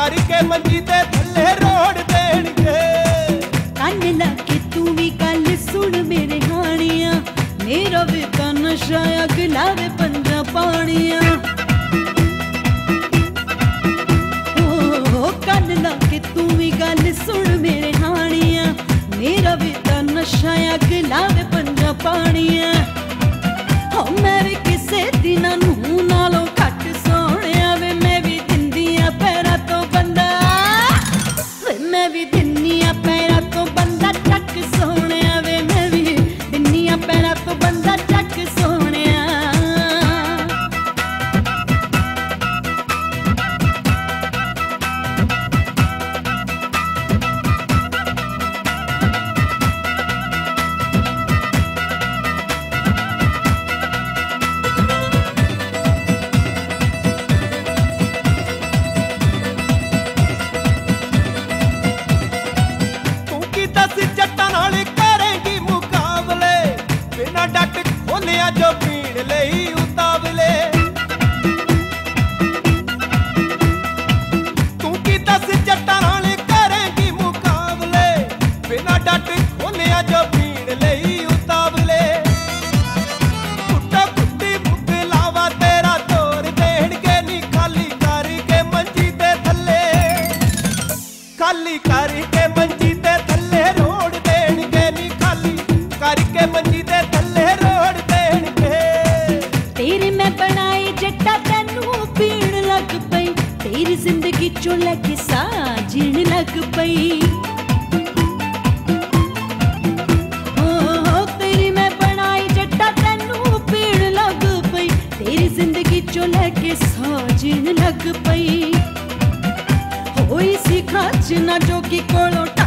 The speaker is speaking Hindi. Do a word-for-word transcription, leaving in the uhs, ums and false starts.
करके मंजी ते थल्ले रोड़ देणगे। कन लाके तू भी गल सुन मेरे हानिया, मेरा भी तां नशा अगला वे पंजा पानिया। ओ कन लाके तू भी गल सुन मेरे हानिया, मेरा भी तां नशा अगला वे पंजा पानिया। हो मैं भी किसे दिना नूं नालों घट सोहणिया वे, मैं भी दिंदिया पैरां तो बंदा, वे मैं भी दिन्निया पैरां तो बंदा चक सोहणिया वे, मैं भी दिन्निया पैरां तो बंदा चक सोहणिया। जो पीण लई उतावले तू की दस जट्टां नाल करेंगी मुकाबले, बिना डट खोलिया जो पीण लई उतावले। कुट्टा कुट्टी बुगलावा तेरा तोड़ देणगे नी, खाली करके मंजी ते थल्ले, खाली करके मंजी ते थल्ले रोड़ देणगे नी, खाली करके मंजी ते थल्ले रोड़ देणगे। तेरे मैं बनाए जट्टा तैनू पीण लग पई, तेरी जिंदगी चो लैके साह जीण लग पई। ओ तेरी मैं बनाई जट्टा तैनू पीण लग पई, तेरी जिंदगी चो लैके साह जीण लग पई। होई सी खाच ना जोगी कोलों